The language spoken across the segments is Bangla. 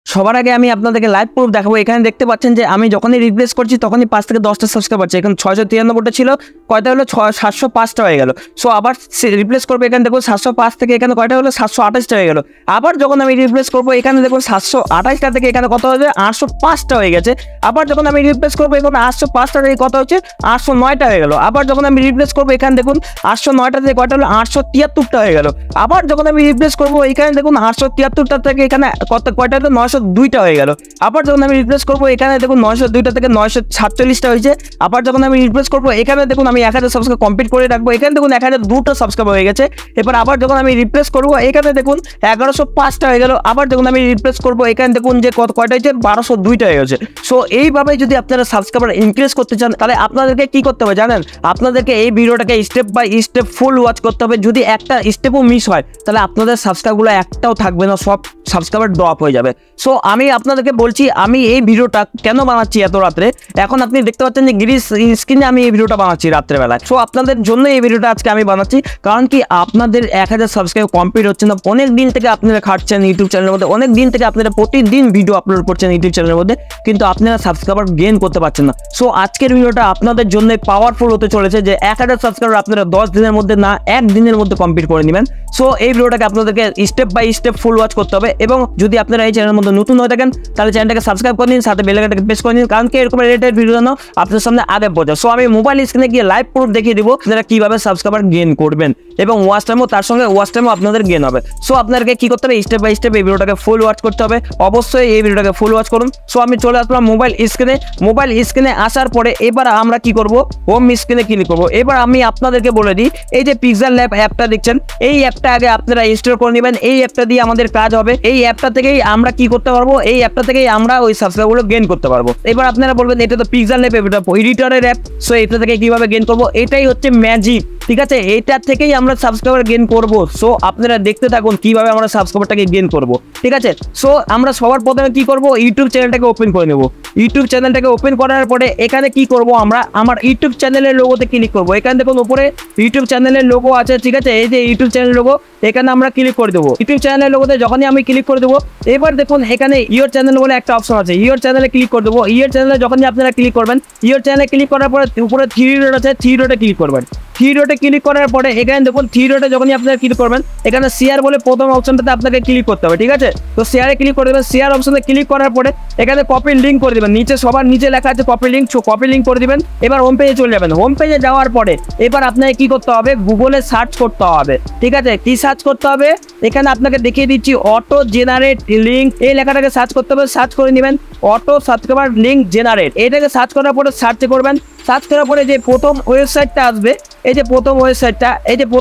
সবার আগে আমি আপনাদেরকে লাইভ প্রুফ দেখাবো। এখানে দেখতে পাচ্ছেন যে আমি যখনই রিপ্লেস করছি তখনই 5 থেকে 10টা সাবস্ক্রাইব আছে। এখন 693টা ছিল, কয়টা হলো 705টা হয়ে গেল। সো আবার রিপ্লেস করবো, এখানে দেখুন 705 থেকে এখানে কয়টা হলো 728টা হয়ে গেল। আবার যখন আমি রিপ্লেস করবো এখানে দেখুন 728টা থেকে এখানে কত হয়েছে 805টা হয়ে গেছে। আবার যখন আমি রিপ্লেস করবো এখানে 805টা থেকে কত হচ্ছে 809টা হয়ে গেল। আবার যখন আমি রিপ্লেস করবো এখানে দেখুন 809টা থেকে কয়টা হলো 873টা হয়ে গেল। আবার যখন আমি রিপ্লেস করবো এখানে দেখুন 873টা থেকে এখানে কয়টা হলো 902টা হয়ে গেল। আবার যখন আমি রিপ্লেস করবো এখানে দেখুন 902টা থেকে 947টা হয়েছে। আবার যখন আমি রিপ্লেস করবো এখানে দেখুন আমি 1000 সাবস্ক্রাইব কমপ্লিট করে রাখবো, এখানে দেখুন 1002টা সাবস্ক্রাইব হয়ে গেছে। এবার আবার যখন আমি রিপ্লেস করবো এখানে দেখুন 1105টা হয়ে গেল। আবার যখন আমি রিপ্লেস করবো এখানে দেখুন যে কয়টা হয়েছে 1202টা হয়ে গেছে। সো এইভাবে যদি আপনারা সাবস্ক্রাইবার ইনক্রিজ করতে চান তাহলে আপনাদেরকে কি করতে হবে জানেন, আপনাদেরকে এই ভিডিওটাকে step by step full watch করতে হবে। যদি একটা স্টেপও মিস হয় তাহলে আপনাদের সাবস্ক্রাইবগুলো একটাও থাকবে না, সব সাবস্ক্রাইবার ড্রপ হয়ে যাবে। সো আমি আপনাদেরকে বলছি আমি এই ভিডিওটা কেন বানাচ্ছি এত রাত্রে। এখন আপনি দেখতে পাচ্ছেন যে গ্রিন স্ক্রিনে আমি এই ভিডিওটা বানাচ্ছি রাত্রেবেলায়। সো আপনাদের জন্য এই ভিডিওটা আজকে আমি বানাচ্ছি, কারণ কি আপনাদের 1000 সাবস্ক্রাইব কমপ্লিট হচ্ছে না। অনেক দিন থেকে আপনারা খাটছেন ইউটিউব চ্যানেলের মধ্যে, অনেক দিন থেকে আপনারা প্রতিদিন ভিডিও আপলোড করছেন ইউটিউব চ্যানেলের মধ্যে, কিন্তু আপনারা সাবস্ক্রাইবার গেইন করতে পারছেন না। সো আজকের ভিডিওটা আপনাদের জন্য পাওয়ারফুল হতে চলেছে যে 1000 সাবস্ক্রাইবার আপনারা 10 দিনের মধ্যে না 1 দিনের মধ্যে কমপ্লিট করে নেবেন। সো এই ভিডিওটাকে আপনাদেরকে step by step full watch করতে হবে। এবং যদি আপনারা এই চ্যানেলের মধ্যে নতুন হয়ে থাকেন তাহলে চ্যানেলটাকে সাবস্ক্রাইব করে নিন, সাথে বেল আইকনটাকে প্রেস করে নিন, কারণ কি এরকম রিলেটেড ভিডিও যেন আপনাদের সামনে আগে পৌঁছায়। সো আমি মোবাইল স্ক্রিনে গিয়ে লাইভ প্রুফ দেখিয়ে দিব আপনারা কিভাবে সাবস্ক্রাইবার গেইন করবেন এবং ওয়াচ টাইমও তার সঙ্গে ওয়াচ টাইমও আপনাদের গেইন হবে। সো আপনাদেরকে কি করতে হবে, স্টেপ বাই স্টেপ এই ভিডিওটাকে ফুল ওয়াচ করতে হবে। অবশ্যই এই ভিডিওটাকে ফুল ওয়াচ করুন। সো আমি চলে আসলাম মোবাইল স্ক্রিনে আসার পরে এবার আমরা কি করব, হোম স্ক্রিনে ক্লিক করব। এবার আমি আপনাদেরকে বলে দিই, এই যে পিক্সেল ল্যাব অ্যাপটা দেখছেন, এই অ্যাপটা আগে আপনারা ইনস্টল করে নেবেন। এই অ্যাপটা দিয়ে আমাদের কাজ হবে, এই অ্যাপটা থেকেই আমরা কি করতে পারবো, এই অ্যাপটা থেকেই আমরা ওই সাবস্ক্রাইবগুলো গেইন করতে পারবো। এবার আপনারা বলবেন এটা তো পিক্সেল ল্যাব, এটা এডিটরের অ্যাপ, সো এটা থেকে কিভাবে গেইন করব, এটাই হচ্ছে ম্যাজিক। ঠিক আছে, এইটা থেকেই আমরা সাবস্ক্রাইবার গেইন করব। সো আপনারা দেখতে থাকুন কিভাবে আমরা সাবস্ক্রাইবারটাকে গেইন করব। ঠিক আছে, সো আমরা সবার প্রথমে কি করব, ইউটিউব চ্যানেলটাকে ওপেন করে নেব। ইউটিউব চ্যানেলটাকে ওপেন করার পরে এখানে কি করব, আমরা আমার ইউটিউব চ্যানেলের লোগোতে ক্লিক করব। এখানে দেখুন উপরে ইউটিউব চ্যানেলের লোগো আছে। ঠিক আছে, এই যে ইউটিউব চ্যানেল লোগো, এখানে আমরা ক্লিক করে দেবো। ইউটিউব চ্যানেলের লোগোতে যখনই আমি ক্লিক করে দেবো এবার দেখুন এখানে ইওর চ্যানেল বলে একটা অপশন আছে, ইওর চ্যানেলে ক্লিক করে দেবো। ইওর চ্যানেলে যখনই আপনারা ক্লিক করবেন, ইওর চ্যানেলে ক্লিক করার পরে উপরে 3 ডট আছে, 3 ডটে ক্লিক করবেন। 3 ডটে ক্লিক করার পরে এখানে দেখুন 3 ডটে যখনই আপনারা ক্লিক করবেন এখানে শেয়ার বলে প্রথম অপশনটাতে আপনাকে ক্লিক করতে হবে। ঠিক আছে, তো শেয়ারে ক্লিক করে দেবেন। শেয়ার অপশনে ক্লিক করার পরে এখানে কপি লিঙ্ক করে দেবেন, নিচে সবার নিচে লেখা আছে কপি লিঙ্ক করে দিবেন। এবার হোম পেজে চলে যাবেন। হোম পেজে যাওয়ার পরে এবার আপনাকে কি করতে হবে, গুগলে সার্চ করতে হবে। ঠিক আছে, কি সার্চ করতে হবে, এখানে আপনাকে দেখিয়ে দিচ্ছি অটো জেনারেট লিঙ্ক, এই লেখাটাকে সার্চ করতে হবে। সার্চ করে নেবেন অটো সাবস্ক্রাইবার লিঙ্ক জেনারেট, এটাকে সার্চ করার পরে সার্চে করবেন। সার্চ করার পরে যে প্রথম ওয়েবসাইটটা আসবে, এই যে প্রথম ওয়েবসাইটটা,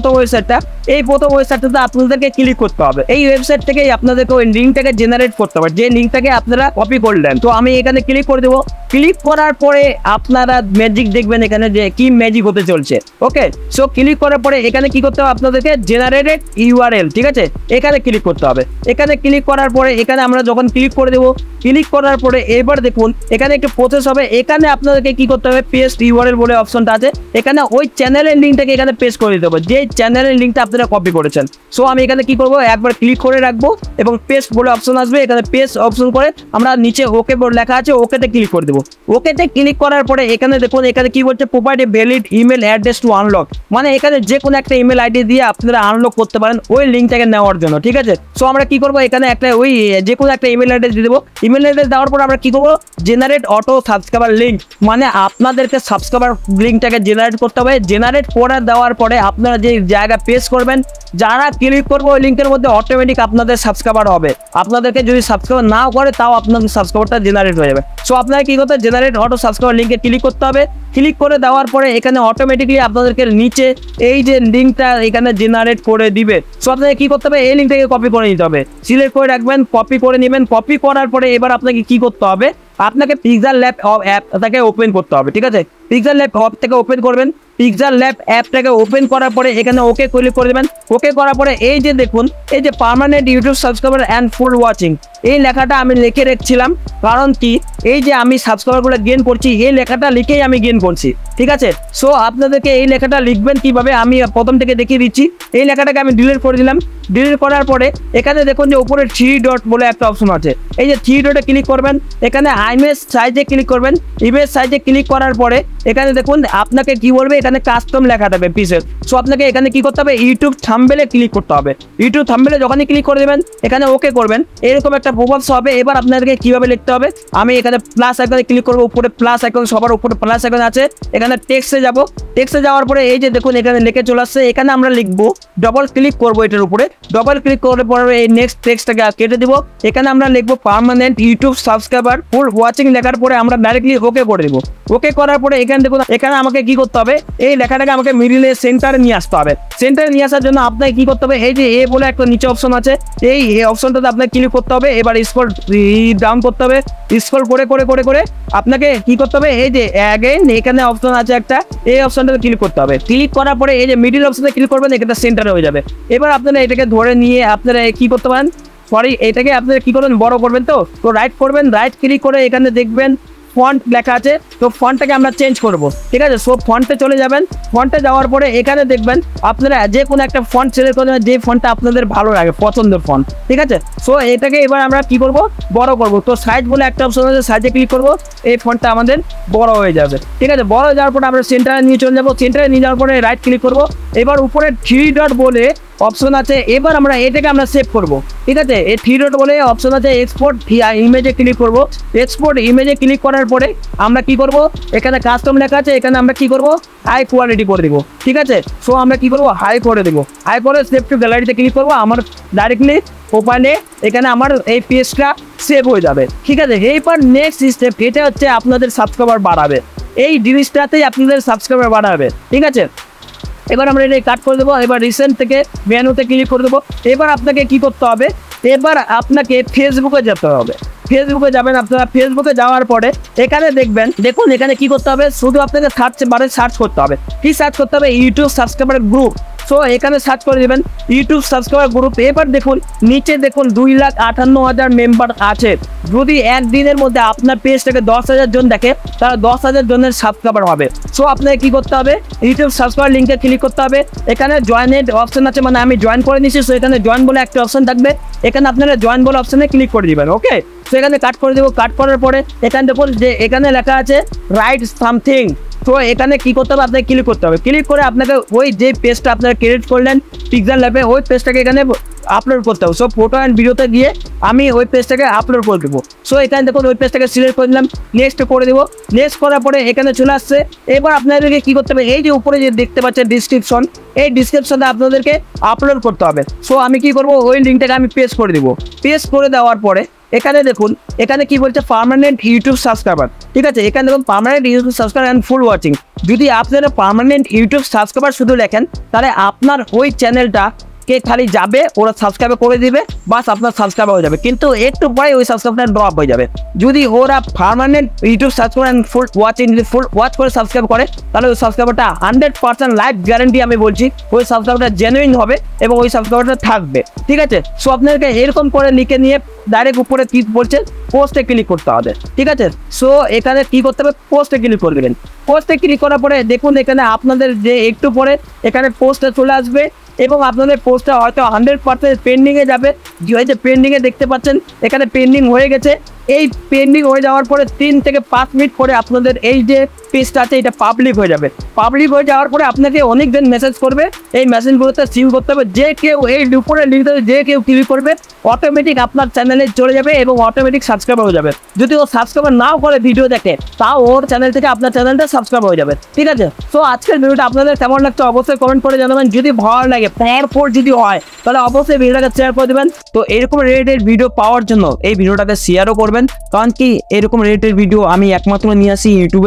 এই প্রথম ওয়েবসাইটটাতে আপনাদেরকে ক্লিক করতে হবে। এই ওয়েবসাইট থেকেই আপনাদেরকে ওই লিঙ্কটাকে জেনারেট করতে হবে, যে লিঙ্কটাকে আপনারা কপি করলেন। তো আমি এখানে ক্লিক করে দেবো। ক্লিক করার পরে আপনারা ম্যাজিক দেখবেন এখানে যে কি ম্যাজিক হতে চলছে। ওকে, সো ক্লিক করার পরে এখানে কি করতে হবে, আপনাদেরকে জেনারেটেড ইউআরএল, ঠিক আছে, এখানে ক্লিক করতে হবে। এখানে ক্লিক করার পরে এখানে আমরা যখন ক্লিক করে দেবো, ক্লিক করার পরে এবার দেখুন এখানে একটু প্রসেস হবে। এখানে আপনাদেরকে কি করতে হবে, পেস্ট ইউআরএল বলে অপশনটা আছে, এখানে ওই চ্যানেলের লিঙ্কটাকে এখানে পেস্ট করে দিতে হবে, যে চ্যানেলের লিঙ্কটা আপনারা কপি করেছেন। সো আমি এখানে কি করব, একবার ক্লিক করে রাখবো এবং পেস্ট বলে অপশন আসবে, এখানে পেস্ট অপশন করে আমরা নিচে ওকে লেখা আছে, ওকেতে ক্লিক করে দেবো। ওকেতে ক্লিক করার পরে এখানে দেখুন এখানে কি বলছে, provide a valid email address to unlock, মানে এখানে যে কোনো একটা ইমেল আইডি দিয়ে আপনারা আনলক করতে পারেন ওই লিঙ্কটাকে নেওয়ার জন্য। ঠিক আছে, সো আমরা কি করবো, এখানে একটা ওই যে কোনো একটা ইমেল অ্যাড্রেস দিয়ে দেবো। ইমেল অ্যাড্রেস দেওয়ার পর আমরা কি করবো, জেনারেট অটো সাবস্ক্রাইবার লিঙ্ক, মানে আপনাদেরকে সাবস্ক্রাইবার লিঙ্কটাকে জেনারেট করতে হবে। জেনারেট করে দেওয়ার পরে আপনারা যে জায়গা পেস্ট করবেন, যারা ক্লিক করবে ওই লিঙ্কের মধ্যে অটোমেটিক আপনাদের সাবস্ক্রাইবার হবে। আপনাদেরকে যদি সাবস্ক্রাইব নাও করে তাও আপনাদের সাবস্ক্রাইবারটা জেনারেট হয়ে যাবে। সো আপনাকে কি করতে হবে, জেনারেট অটো সাবস্ক্রাইবার লিঙ্কে ক্লিক করতে হবে। ক্লিক করে দেওয়ার পরে এখানে অটোমেটিকলি আপনাদেরকে নিচে এই যে লিঙ্কটা এখানে জেনারেট করে দিবে। সো আপনাকে কি করতে হবে, এই লিঙ্কটাকে কপি করে নিতে হবে, সিলেক্ট করে রাখবেন, কপি করে নেবেন। কপি করার পরে এবার আপনাকে কি করতে হবে, আপনাকে পিক্সেল ল্যাব অ্যাপটাকে ওপেন করতে হবে। ঠিক আছে, পিক্সেল ল্যাব অ্যাপ থেকে ওপেন করবেন। পিক্সেল ল্যাব অ্যাপটাকে ওপেন করার পরে এখানে ওকে ক্লিক করে দেবেন। ওকে করার পরে এই যে দেখুন এই যে permanent YouTube subscriber and full watching এই লেখাটা আমি লিখে রেখেছিলাম, কারণ কি এই যে আমি সাবস্ক্রাইবারগুলো গেইন করছি এই লেখাটা লিখেই আমি গেইন করছি, ঠিক আছে। সো আপনাদেরকে এই লেখাটা লিখবেন কিভাবে আমি প্রথম থেকে দেখিয়ে দিচ্ছি। এই লেখাটাকে আমি ডিলিট করে দিলাম। ডিলিট করার পরে এখানে দেখুন যে উপরে 3 ডট বলে একটা অপশন আছে, এই যে 3 ডটে ক্লিক করবেন। এখানে ইমেজ সাইজে ক্লিক করবেন। ইমেজ সাইজে ক্লিক করার পরে এখানে দেখুন আপনাকে কি বলবে, এখানে কাস্টম লেখা থাকবে পিসের। সো আপনাকে এখানে কি করতে হবে, ইউটিউব থাম্বনেলে ক্লিক করতে হবে। ইউটিউব থাম্বনেলে যখনই ক্লিক করে দেবেন এখানে ওকে করবেন, এরকম একটা পপআপস হবে। এবার আপনাদেরকে কিভাবে লিখতে হবে, আমি এখানে প্লাস আইকনে ক্লিক করব। উপরে প্লাস আইকন, সবার উপরে প্লাস আইকন আছে। এখানে টেক্সটে যাব। টেক্সটে যাওয়ার পরে এই যে দেখুন এখানে লিখে চলে আসছে। এখানে আমরা লিখবো, ডবল ক্লিক করবো এটার উপরে। ডবল ক্লিক করার পরে এই নেক্সট টেক্সটটাকে কেটে দিব। এখানে আমরা লিখবো permanent YouTube subscriber full watching লেখার পরে আমরা ডাইরেক্টলি ওকে করে দেবো। ওকে করার পরে এখানে দেখুন এখানে আমাকে কি করতে হবে, এই লেখাটাকে আমাকে মিডিলে সেন্টারে নিয়ে আসতে হবে। সেন্টারে নিয়ে আসার জন্য আপনাকে কি করতে হবে, এই যে এ বলে একটা নিচে অপশন আছে, এই অপশনটাতে আপনাকে ক্লিক করতে হবে। এবার স্ক্রল ডাউন করতে হবে। স্ক্রল করে করে করে করে আপনাকে কি করতে হবে, এই যে অ্যাগেইন এখানে অপশন আছে একটা, এই অপশনটাতে ক্লিক করতে হবে। ক্লিক করার পরে এই যে মিডিল অপশনে ক্লিক করবেন, এখানে সেন্টারে হয়ে যাবে। এবার আপনারা এটাকে ধরে নিয়ে আপনারা কি করতে পারেন, এটাকে আপনারা কি করবেন, বড় করবেন। তো রাইট করবেন, রাইট ক্লিক করে এখানে দেখবেন ফন্ট লেখা আছে, তো ফন্টটাকে আমরা চেঞ্জ করব, ঠিক আছে। সো ফন্টে চলে যাবেন। ফন্টে যাওয়ার পরে এখানে দেখবেন আপনারা যে কোনো একটা ফন্ট সিলেক্ট করে নেবেন, যে ফন্টটা আপনাদের ভালো লাগে, পছন্দের ফন্ট, ঠিক আছে। সো এটাকে এবার আমরা কি করব, বড় করব। তো সাইজ বলে একটা অপশন আছে, সাইজে ক্লিক করব, এই ফন্টটা আমাদের বড় হয়ে যাবে, ঠিক আছে। বড় হয়ে যাওয়ার পরে আমরা সেন্টারে নিয়ে চলে যাবো। সেন্টারে নিয়ে যাওয়ার পরে রাইট ক্লিক করব। এবার উপরে 3 ডট বলে অপশন আছে, এবার আমরা এটাকে আমরা সেভ করব, ঠিক আছে। এই 3 ডট বলে অপশন আছে, এক্সপোর্ট ইমেজে ক্লিক করব। এক্সপোর্ট ইমেজে ক্লিক করার পরে আমরা কি করব, এখানে কাস্টম লেখা আছে, এখানে আমরা কি করব, হাই কোয়ালিটি করে দিব, ঠিক আছে। সো আমরা কি করব, হাই করে দেবো। হাই করে সেভ টু গ্যালারিতে ক্লিক করব। আমার ডাইরেক্টলি ওপেনে এখানে আমার এই পেজটা সেভ হয়ে যাবে, ঠিক আছে। এইবার নেক্সট স্টেপ, এটা হচ্ছে আপনাদের সাবস্ক্রাইবার বাড়াবে। এই জিনিসটাতেই আপনাদের সাবস্ক্রাইবার বাড়াবে, ঠিক আছে। এবার আমরা এটা কাট করে দেবো। এবার রিসেন্ট থেকে মেনুতে ক্লিক করে দেবো। এবার আপনাকে কি করতে হবে, এবার আপনাকে ফেসবুকে যেতে হবে। ফেসবুকে যাবেন আপনারা। ফেসবুকে যাওয়ার পরে এখানে দেখুন এখানে কি করতে হবে, শুধু আপনাকে সার্চ করতে হবে। কি সার্চ করতে হবে, ইউটিউব সাবস্ক্রাইবার গ্রুপ। সো এখানে সার্চ করে দেবেন ইউটিউব সাবস্ক্রাইবার গ্রুপ। এবার দেখুন নিচে দেখুন 2,58,000 মেম্বার আছে। যদি একদিনের মধ্যে আপনার পেজটাকে 10,000 জন দেখে, তারা 10,000 জনের সাবস্ক্রাইবার হবে। সো আপনাকে কি করতে হবে, ইউটিউব সাবস্ক্রাইবার লিঙ্কে ক্লিক করতে হবে। এখানে জয়েনের অপশন আছে, মানে আমি জয়েন করে নিচ্ছি। সো এখানে জয়েন বলে একটা অপশন থাকবে, এখানে আপনারা জয়েন বলে অপশনে ক্লিক করে দিবেন, ওকে। তো এখানে কাট করে দেবো। কাট করার পরে এখানে দেখুন যে এখানে লেখা আছে রাইট সামথিং। তো এখানে কি করতে হবে, আপনাকে ক্লিক করতে হবে। ক্লিক করে আপনাকে ওই যে পেজটা আপনারা ক্রিয়েট করলেন পিক্সেল ল্যাবে, ওই পেজটাকে এখানে আপলোড করতে হবে। সো ফটো অ্যান্ড ভিডিওতে গিয়ে আমি ওই পেজটাকে আপলোড করে দেবো। সো এখানে দেখুন ওই পেজটাকে সিলেক্ট করে দিলাম, নেক্সট করে দেবো। নেক্সট করার পরে এখানে চলে আসছে। এবার আপনাদেরকে কি করতে হবে, এই যে উপরে যে দেখতে পাচ্ছেন ডিসক্রিপশন, এই ডিসক্রিপশনে আপনাদেরকে আপলোড করতে হবে। সো আমি কি করব, ওই লিঙ্কটাকে আমি পেস্ট করে দিব। পেস্ট করে দেওয়ার পরে এখানে দেখুন এখানে কি বলছে, পার্মানেন্ট ইউটিউব সাবস্ক্রাইবার, ঠিক আছে। এখানে দেখুন permanent YouTube subscriber and full watching. যদি আপনারা পার্মানেন্ট ইউটিউব সাবস্ক্রাইবার শুধু লেখেন, তাহলে আপনার ওই চ্যানেলটা কে খালি যাবে, ওরা সাবস্ক্রাইব করে দিবে, বাস আপনার সাবস্ক্রাইব হয়ে যাবে। কিন্তু একটু পরে ওই সাবস্ক্রাইবটা ড্রপ হয়ে যাবে। যদি ওরা permanent YouTube subscribe and full watching, যদি ফুল ওয়াচ করে সাবস্ক্রাইব করে, তাহলে ওই সাবস্ক্রাইবারটা 100% লাইফ গ্যারান্টি আমি বলছি, ওই সাবস্ক্রাইবারটা জেনুইন হবে এবং ওই সাবস্ক্রাইবারটা থাকবে, ঠিক আছে। সো আপনাদেরকে এরকম করে লিখে নিয়ে ডাইরেক্ট উপরে কি বলছে, পোস্টে ক্লিক করতে হবে, ঠিক আছে। সো এখানে কি করতে হবে, পোস্টে ক্লিক করে দেবেন। পোস্টে ক্লিক করার পরে দেখুন এখানে আপনাদের যে একটু পরে এখানে পোস্টে চলে আসবে এবং আপনাদের পোস্টটা হয়তো 100% পেন্ডিংয়ে যাবে। যে পেন্ডিংয়ে দেখতে পাচ্ছেন এখানে পেন্ডিং হয়ে গেছে। এই পেন্ডিং হয়ে যাওয়ার পরে 3 থেকে 5 মিনিট পরে আপনাদের এই যে পেজটা আছে এটা পাবলিক হয়ে যাবে। পাবলিক হয়ে যাওয়ার পরে আপনাকে অনেকজন মেসেজ করবে, এই মেসেজগুলোতে সিভ করতে হবে। যে কেউ এই উপরে লিঙ্কটাতে যে কেউ ক্লিক করবে, অটোমেটিক আপনার চ্যানেলে চলে যাবে এবং অটোমেটিক সাবস্ক্রাইব হয়ে যাবে। যদি ও সাবস্ক্রাইব নাও করে ভিডিও দেখে, তাও ওর চ্যানেল থেকে আপনার চ্যানেলটা সাবস্ক্রাইব হয়ে যাবে, ঠিক আছে। সো আজকের ভিডিওটা আপনাদের কেমন লাগছে অবশ্যই কমেন্ট করে জানাবেন। যদি ভালো লাগে, তারপর যদি হয়, তাহলে অবশ্যই ভিডিওটাকে শেয়ার করে দেবেন। তো এরকম রিলেটেড ভিডিও পাওয়ার জন্য এই ভিডিওটাকে শেয়ারও করবেন, কারণ কি এরকম রিলেটেড ভিডিও আমি একমাত্র নিয়ে আসি ইউটিউবের চ্যানেলে।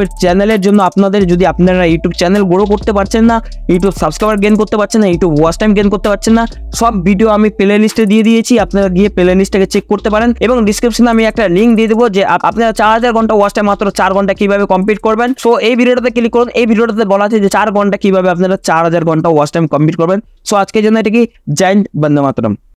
চ্যানেলের জন্য আপনাদের যদি আপনারা ইউটিউব চ্যানেল গ্রো করতে পারছেন না, ইউটিউব সাবস্ক্রাইবার গেইন করতে পারছেন না, ইউটিউব ওয়াচ টাইম গেইন করতে পারছেন না, সব ভিডিও আমি প্লে লিস্টে দিয়ে দিয়েছি, আপনারা গিয়ে প্লে লিস্টটাকে চেক করতে পারেন। এবং ডিসক্রিপশনে আমি একটা লিঙ্ক দিয়ে দেবো যে আপনারা 4000 ঘন্টা ওয়াচ টাইম মাত্র 4 ঘন্টা কিভাবে কমপ্লিট করবেন। সো এই ভিডিওটাতে ক্লিক করুন। এই ভিডিওটাতে বলা আছে যে 4 ঘন্টা কিভাবে আপনারা 4000 ঘন্টা ওয়াচ টাইম কমপ্লিট করবেন। সো আজকের জন্য এটা কি, জয় হিন্দ, বন্দে মাতরম।